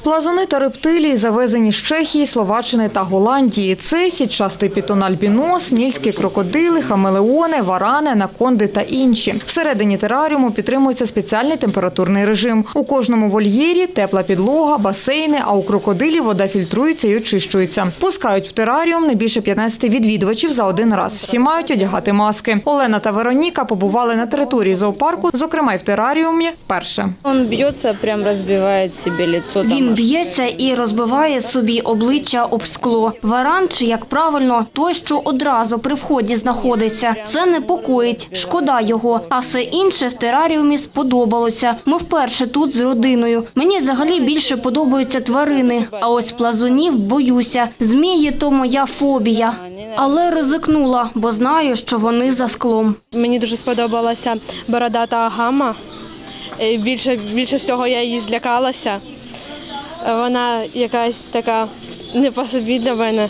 Плазуни та рептилії завезені з Чехії, Словаччини та Голландії. Це сітчастий пітон-альбінос, нільські крокодили, хамелеони, варани, анаконди та інші. Всередині тераріуму підтримується спеціальний температурний режим. У кожному вольєрі тепла підлога, басейни, а у крокодилів вода фільтрується і очищується. Пускають в тераріум не більше 15 відвідувачів за один раз. Всі мають одягати маски. Олена та Вероніка побували на території зоопарку, зокрема й в тераріумі, вперше. Він б'ється, прямо розбиває собі лицо. Він б'ється і розбиває собі обличчя об скло. Варан, чи як правильно, той, що одразу при вході знаходиться. Це непокоїть, шкода його. А все інше в тераріумі сподобалося. Ми вперше тут з родиною. Мені взагалі більше подобаються тварини. А ось плазунів боюся. Змії – то моя фобія. Але ризикнула, бо знаю, що вони за склом. Мені дуже сподобалася бородата агама. Більше всього я її злякалася. Вона якась така не по собі для мене.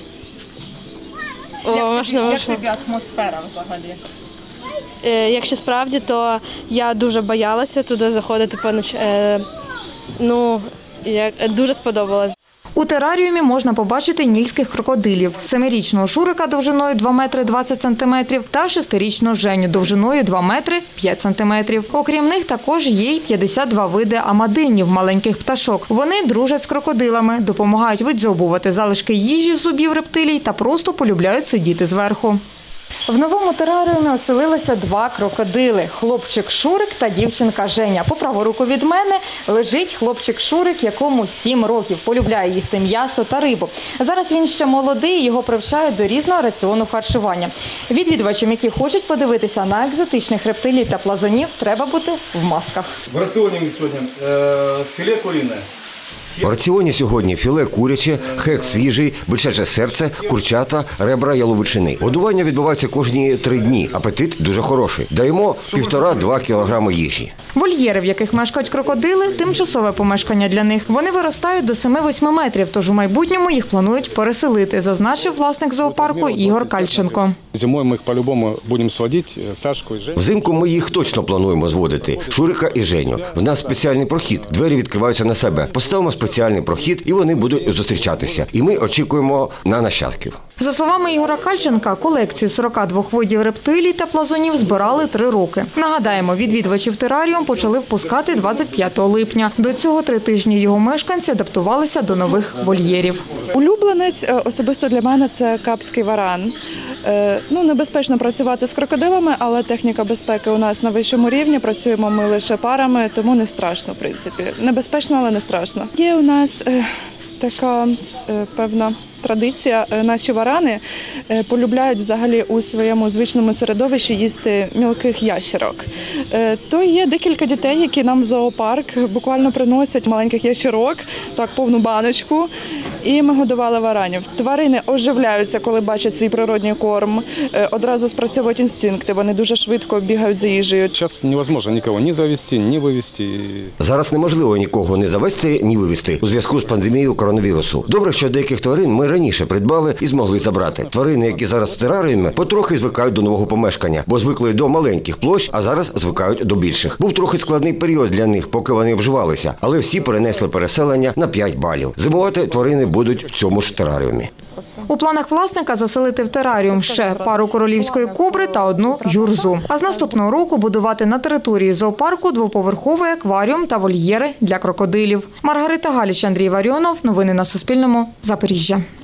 Як тобі атмосфера взагалі? Якщо справді, то я дуже боялася туди заходити поночі. Дуже сподобалось. У тераріумі можна побачити нільських крокодилів, 7-річного Шурика довжиною 2 метри 20 сантиметрів та 6-річного Женю довжиною 2 метри 5 сантиметрів. Окрім них також є й 52 види амадинів, маленьких пташок. Вони дружать з крокодилами, допомагають видзьобувати залишки їжі з зубів рептилій та просто полюбляють сидіти зверху. В новому тераріумі оселилося 2 крокодили – хлопчик Шурик та дівчинка Женя. По праву руку від мене лежить хлопчик Шурик, якому 7 років. Полюбляє їсти м'ясо та рибу. Зараз він ще молодий, його привчають до різного раціону харчування. Відвідувачам, які хочуть подивитися на екзотичних рептилій та плазунів, треба бути в масках. В раціоні сьогодні філе курине. В раціоні сьогодні філе куряче, хек свіжий, бичаче серце, курчата, ребра яловичини. Годування відбувається кожні 3 дні. Апетит дуже хороший. Даємо 1,5-2 кілограми їжі. Вольєри, в яких мешкають крокодили – тимчасове помешкання для них. Вони виростають до 7-8 метрів, тож у майбутньому їх планують переселити, зазначив власник зоопарку Ігор Кальченко. Зимою ми їх по-любому будемо зводити, Сашку і Женю. Взимку ми їх точно плануємо зводити – Шурика і Женю. В нас спеціальний прохід, двері відкриваються на себе. Поставимо спеціальний прохід і вони будуть зустрічатися. І ми очікуємо на нащадків. За словами Ігора Кальченка, колекцію 42 видів рептилій та плазунів збирали 3 роки. Нагадаємо, відвідувачів тераріум почали впускати 25 липня. До цього 3 тижні його мешканці адаптувалися до нових вольєрів. Улюбленець особисто для мене – це капський варан. Небезпечно працювати з крокодилами, але техніка безпеки у нас на вищому рівні. Працюємо ми лише парами, тому не страшно, в принципі. Небезпечно, але не страшно. Є у нас така певна традиція. Наші варани полюбляють взагалі у своєму звичному середовищі їсти мілких ящерок. То є декілька дітей, які нам в зоопарк буквально приносять маленьких ящерок, так, повну баночку, і ми годували варанів. Тварини оживляються, коли бачать свій природний корм, одразу спрацьовують інстинкти, вони дуже швидко бігають за їжею. Зараз неможливо нікого ні завести, ні вивезти. Зараз неможливо нікого ні завести, ні вивезти у зв'язку з пандемією коронавірусу. Добре, що деяких тварин ми раніше придбали і змогли забрати. Тварини, які зараз в тераріумі, потрохи звикають до нового помешкання, бо звикли до маленьких площ, а зараз звикають до більших. Був трохи складний період для них, поки вони обживалися, але всі перенесли переселення на 5 балів. Зимувати тварини будуть в цьому ж тераріумі. У планах власника заселити в тераріум ще пару королівської кобри та 1 юрзу. А з наступного року будувати на території зоопарку 2-поверховий акваріум та вольєри для крокодилів. Маргарита Галіч, Андрій Варіонов. Новини на Суспільному. Запоріжжя.